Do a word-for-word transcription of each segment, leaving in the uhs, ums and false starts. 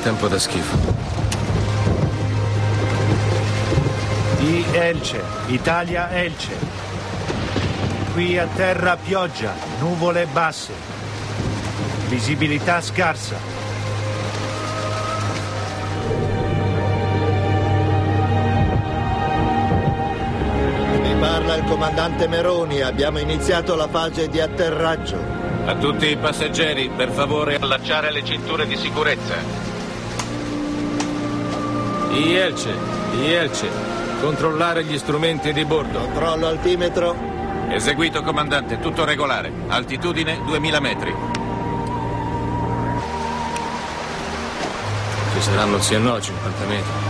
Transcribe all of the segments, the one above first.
tempo da schifo. Di Elce, Italia Elce. Qui a terra pioggia, nuvole basse. Visibilità scarsa. Mi parla il comandante Meroni, abbiamo iniziato la fase di atterraggio. A tutti i passeggeri, per favore, allacciare le cinture di sicurezza. I Elce, I Elce, controllare gli strumenti di bordo. Controllo altimetro. Eseguito, comandante, tutto regolare. Altitudine duemila metri. Ci saranno sì e no cinquanta metri.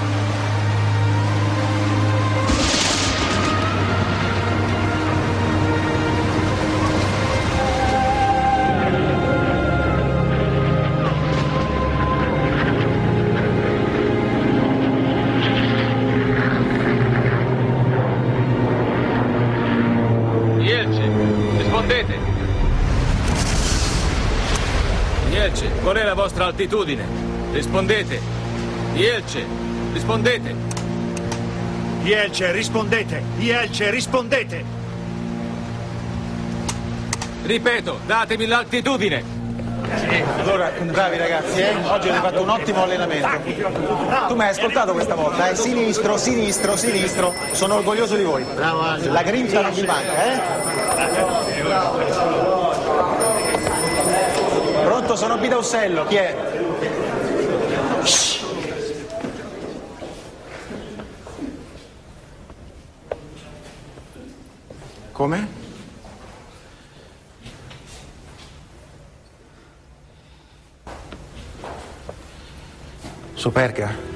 Qual è la vostra altitudine? Rispondete. Elce, rispondete. Elce, rispondete. Elce, rispondete. Ripeto, datemi l'altitudine. Sì. Allora, bravi ragazzi, eh? Oggi avete fatto un ottimo allenamento. Tu mi hai ascoltato questa volta, eh? Sinistro, sinistro, sinistro. Sono orgoglioso di voi. Bravo. La grinta non vi manca, eh? Pronto, sono Bidaussello, chi è? Shh. Come? Superga?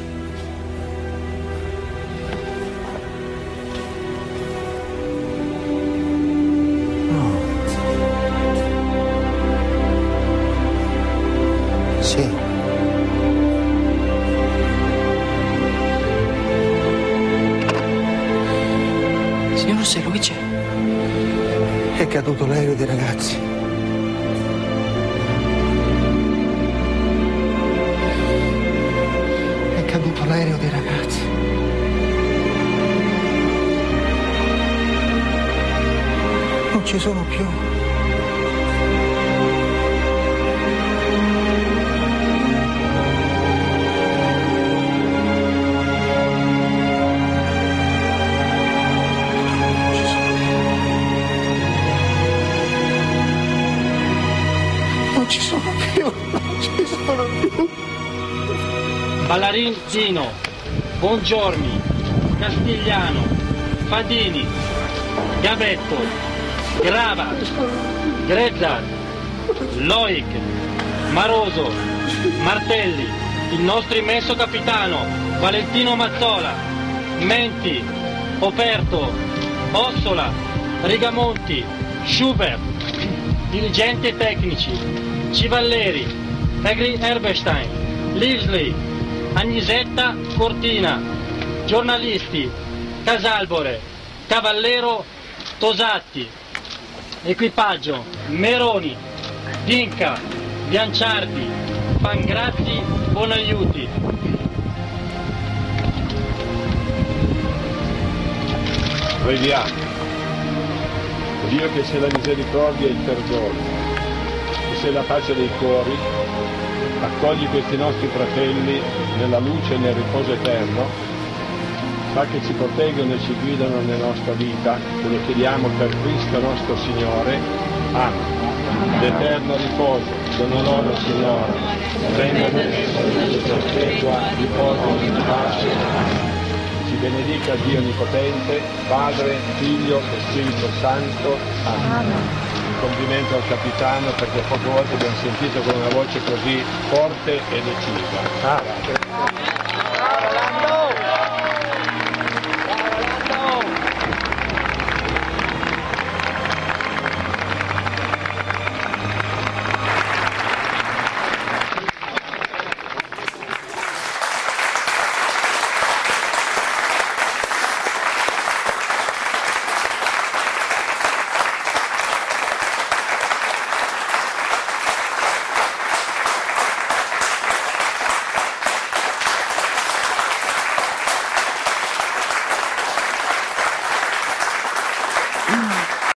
Se lui c'è. È caduto l'aereo dei ragazzi. È caduto l'aereo dei ragazzi. Non ci sono più. Non ci sono più, non ci sono più. Ballarin Zino, Buongiorni, Castigliano, Fadini, Gavetto, Grava, Grezza, Loic, Maroso, Martelli, il nostro immenso capitano, Valentino Mazzola, Menti, Operto, Ossola, Rigamonti, Schubert, dirigenti e tecnici, Civalleri, Egri Erbestein, Lisley, Agnisetta Cortina, giornalisti, Casalbore, Cavallero Tosatti, equipaggio, Meroni, Dinca, Bianciardi, Pangrazzi, Bonaiuti. Preghiamo. Dio che sia la misericordia e il perdono, che sia la pace dei cuori, accogli questi nostri fratelli nella luce e nel riposo eterno, fa che ci proteggano e ci guidano nella nostra vita, te lo chiediamo per Cristo nostro Signore. Amen. L'eterno riposo, dono loro Signore, regna adesso, perpetua, riposo in pace. Ci benedica Dio Onnipotente, Padre, Figlio e Spirito Santo. Amen. Un complimento al capitano perché poche volte abbiamo sentito con una voce così forte e decisa. Ah,